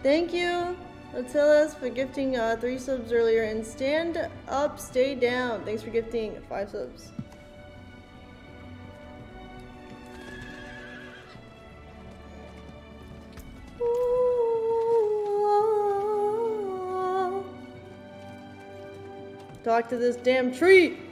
Thank you, Attilas, for gifting 3 subs earlier. And stand up, stay down. Thanks for gifting 5 subs. Talk to this damn tree.